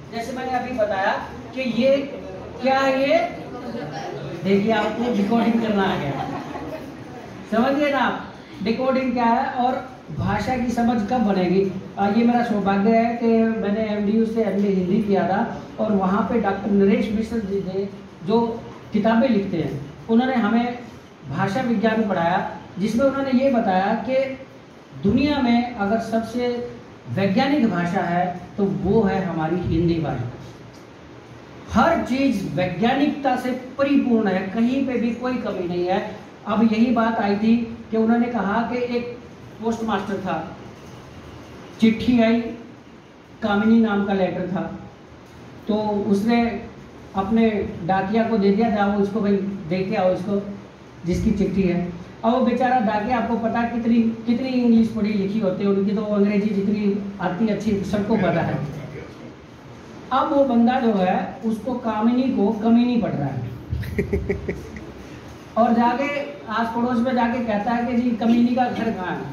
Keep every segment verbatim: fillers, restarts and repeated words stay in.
जैसे मैंने अभी बताया कि ये क्या है, ये देखिए आपको डिकोडिंग करना आ गया, समझिए ना आप डिकोडिंग क्या है और भाषा की समझ कब बनेगी। ये मेरा सौभाग्य है कि मैंने एमडीयू से एमए हिंदी किया था और वहाँ पे डॉक्टर नरेश मिश्र जी थे जो किताबें लिखते हैं, उन्होंने हमें भाषा विज्ञान पढ़ाया, जिसमें उन्होंने ये बताया कि दुनिया में अगर सबसे वैज्ञानिक भाषा है तो वो है हमारी हिंदी भाषा। हर चीज वैज्ञानिकता से परिपूर्ण है, कहीं पे भी कोई कमी नहीं है। अब यही बात आई थी कि उन्होंने कहा कि एक पोस्ट मास्टर था, चिट्ठी आई, कामिनी नाम का लेटर था, तो उसने अपने डाकिया को दे दिया, जाओ उसको भाई दे के आओ इसको जिसकी चिट्ठी है। अब वो बेचारा डाकिया, आपको पता कितनी कितनी इंग्लिश पढ़ी लिखी होती है उनकी, तो अंग्रेजी जितनी आती अच्छी सबको पता है। अब वो बंदा जो है उसको कामिनी को कमीनी पढ़ रहा है और जाके आस पड़ोस में जाके कहता है कि जी कमीनी का घर कहाँ है,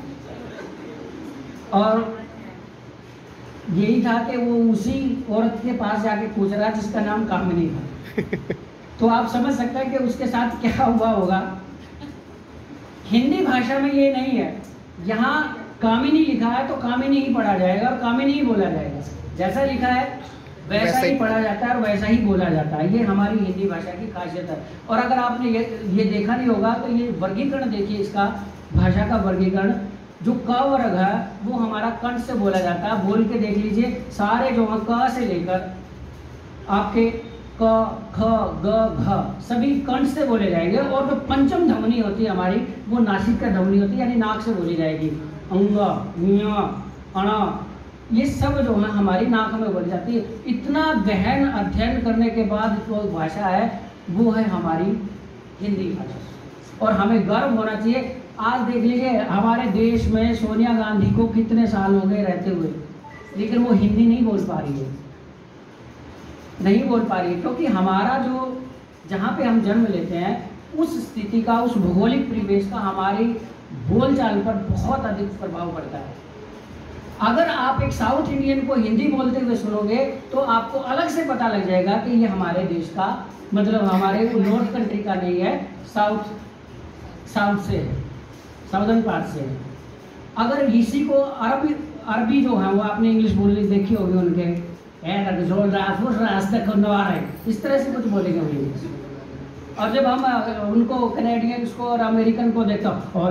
और यही था कि वो उसी औरत के पास जाके पूछ रहा जिसका नाम कामिनी था। तो आप समझ सकते हैं कि उसके साथ क्या हुआ होगा। हिंदी भाषा में ये नहीं है, यहाँ कामिनी लिखा है तो कामिनी ही पढ़ा जाएगा और कामिनी ही बोला जाएगा, जैसा लिखा है वैसा ही पढ़ा जाता है और वैसा ही बोला जाता है। ये हमारी हिंदी भाषा की खासियत है। और अगर आपने ये ये देखा नहीं होगा तो ये वर्गीकरण देखिए, इसका भाषा का वर्गीकरण, जो क वर्ग है वो हमारा कंठ से बोला जाता है। बोल के देख लीजिए, सारे जो है क से लेकर आपके क ख ग घ सभी कंठ से बोले जाएंगे, और जो पंचम ध्वनि होती है हमारी वो नासिक का ध्वनि होती है, यानी नाक से बोली जाएगी। अंग, मिया, अणा, ये सब जो है हमारी नाक में बोली जाती है। इतना गहन अध्ययन करने के बाद जो भाषा है वो है हमारी हिंदी भाषा, और हमें गर्व होना चाहिए। आज देख लीजिए हमारे देश में सोनिया गांधी को कितने साल हो गए रहते हुए, लेकिन वो हिंदी नहीं बोल पा रही है, नहीं बोल पा रही है, क्योंकि हमारा जो जहाँ पे हम जन्म लेते हैं उस स्थिति का, उस भौगोलिक परिवेश का हमारी बोलचाल पर बहुत अधिक प्रभाव पड़ता है। अगर आप एक साउथ इंडियन को हिंदी बोलते हुए सुनोगे तो आपको अलग से पता लग जाएगा कि ये हमारे देश का, मतलब हमारे नॉर्थ कंट्री का नहीं है, साउथ साउथ से है, साउदर्न पार्ट से है। अगर इसी को अरबी अरबी जो है वो आपने इंग्लिश बोलनी देखी होगी उनके, इस तरह से कुछ बोलेंगे इंग्लिश। और जब हम उनको कैनेडियंस को और अमेरिकन को देखते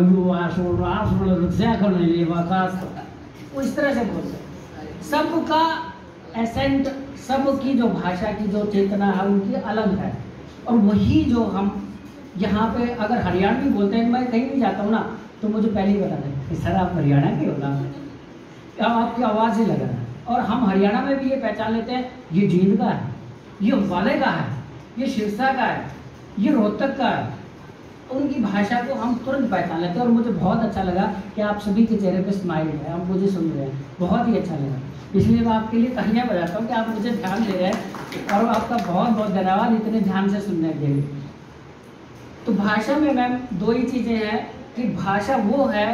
वो इस तरह से बोलते हैं। सबका एसेंट, सबकी जो भाषा की जो चेतना है उनकी अलग है। और वही जो हम यहाँ पे अगर हरियाणवी बोलते हैं, मैं कहीं भी जाता हूँ ना तो मुझे पहले ही बता दें कि सर आप हरियाणा के हो ना, क्या आपकी आवाज़ ही लग रहा है। और हम हरियाणा में भी ये पहचान लेते हैं, ये जींद का है, ये अम्बाले का है, ये सिरसा का है, ये रोहतक का है। उनकी भाषा को हम तुरंत पहचान लेते हैं। और मुझे बहुत अच्छा लगा कि आप सभी के चेहरे पे स्माइल है, आप मुझे सुन रहे हैं, बहुत ही अच्छा लगा। इसलिए मैं आपके लिए तालियां बजाता हूँ कि आप मुझे ध्यान दे रहे हैं, और आपका बहुत बहुत धन्यवाद इतने ध्यान से सुनने के लिए। तो भाषा में मैम दो ही चीज़ें हैं कि भाषा वो है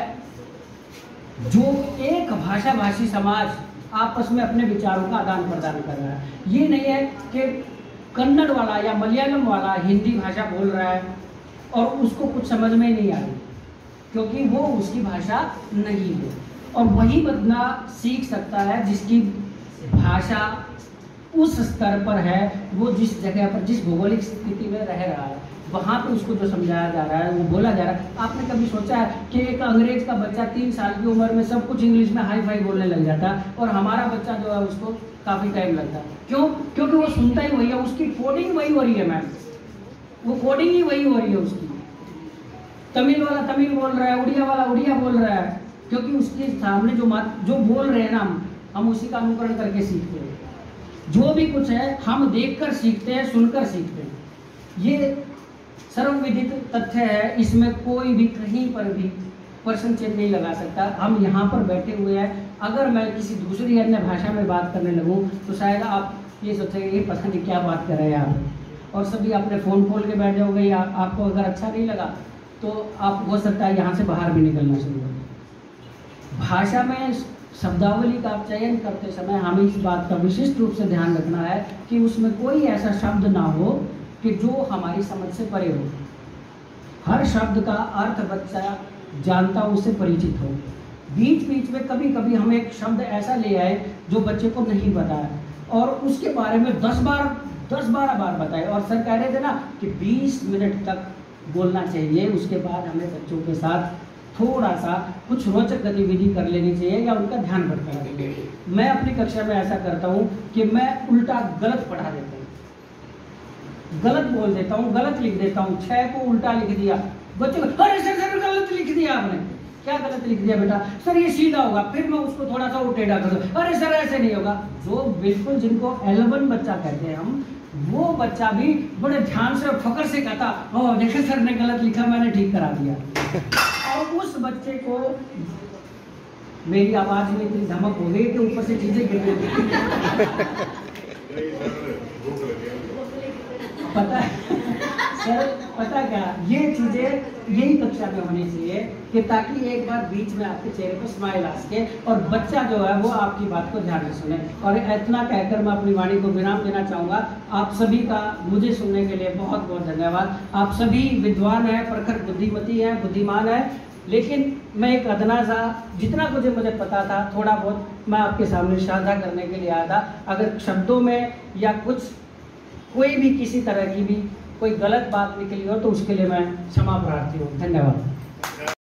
जो एक भाषा भाषी समाज आपस में अपने विचारों का आदान प्रदान कर रहा है। ये नहीं है कि कन्नड़ वाला या मलयालम वाला हिंदी भाषा बोल रहा है और उसको कुछ समझ में नहीं आ रही, क्योंकि वो उसकी भाषा नहीं है। और वही बंदा सीख सकता है जिसकी भाषा उस स्तर पर है, वो जिस जगह पर, जिस भौगोलिक स्थिति में रह रहा है, वहाँ पे उसको जो समझाया जा रहा है, वो बोला जा रहा है। आपने कभी सोचा है कि एक अंग्रेज का बच्चा तीन साल की उम्र में सब कुछ इंग्लिश में हाई फाई बोलने लग जाता है, और हमारा बच्चा जो है उसको काफ़ी टाइम लगता है? क्यों? क्योंकि वो सुनता ही वही है, उसकी कोडिंग वही हो रही है मैम, वो कोडिंग ही वही हो रही है उसकी। तमिल वाला तमिल बोल रहा है, उड़िया वाला उड़िया बोल रहा है, क्योंकि उसके सामने जो बात जो बोल रहे हैं ना, हम उसी का अनुकरण करके सीखते हैं। जो भी कुछ है हम देखकर सीखते हैं, सुनकर सीखते हैं। ये सर्वविदित तथ्य है, इसमें कोई भी कहीं पर भी प्रश्न चिन्ह नहीं लगा सकता। हम यहाँ पर बैठे हुए हैं, अगर मैं किसी दूसरी अन्य भाषा में बात करने लगूँ तो शायद आप ये सोचेंगे ये पता नहीं क्या बात कर रहे हैं आप, और सभी अपने फ़ोन खोल के बैठ जाओगे, या आपको अगर अच्छा नहीं लगा तो आप हो सकता है यहाँ से बाहर भी निकलना शुरू हो। भाषा में शब्दावली का चयन करते समय हमें इस बात का विशिष्ट रूप से ध्यान रखना है कि उसमें कोई ऐसा शब्द ना हो कि जो हमारी समझ से परे हो। हर शब्द का अर्थ बच्चा जानता, उससे परिचित हो। बीच बीच में कभी कभी हम एक शब्द ऐसा ले आए जो बच्चे को नहीं पता है और उसके बारे में दस बार दस बारह बार बताए, और सर कह रहे थे ना कि बीस मिनट तक बोलना चाहिए। उसके बाद हमें बच्चों के साथ थोड़ा सा कुछ रोचक गतिविधि कर लेनी चाहिए या उनका ध्यान भटकाना चाहिए। मैं अपनी कक्षा में ऐसा करता हूँ कि मैं उल्टा गलत पढ़ा देता हूँ, गलत बोल देता हूँ, गलत लिख देता हूँ। छह को उल्टा लिख दिया, बच्चे को अरे सर सर गलत लिख दिया आपने। क्या गलत लिख दिया बेटा? सर ये सीधा होगा। फिर मैं उसको थोड़ा सा टेढ़ा कर दूं, अरे सर ऐसे नहीं होगा। जो बिल्कुल जिनको एलेवन बच्चा कहते हैं हम, वो बच्चा भी बड़े ध्यान से और फकर से कहता, ओह देखे सर ने गलत लिखा, मैंने ठीक करा दिया। और उस बच्चे को मेरी आवाज में इतनी धमक हो गई कि ऊपर से चीजें गिर गई। पता है सर, पता क्या, ये चीजें यही कक्षा में होनी चाहिए कि ताकि एक बार बीच में आपके चेहरे पर स्माइल आ सके और बच्चा जो है वो आपकी बात को ध्यान से सुने। और इतना कहकर मैं अपनी वाणी को विराम देना चाहूँगा। आप सभी का मुझे सुनने के लिए बहुत बहुत धन्यवाद। आप सभी विद्वान हैं, प्रखर बुद्धिमती हैं, बुद्धिमान हैं, लेकिन मैं एक अदना सा जितना मुझे मुझे पता था थोड़ा बहुत मैं आपके सामने साझा करने के लिए आया था। अगर शब्दों में या कुछ कोई भी किसी तरह की भी कोई गलत बात निकली हो तो उसके लिए मैं क्षमा प्रार्थी हूँ। धन्यवाद।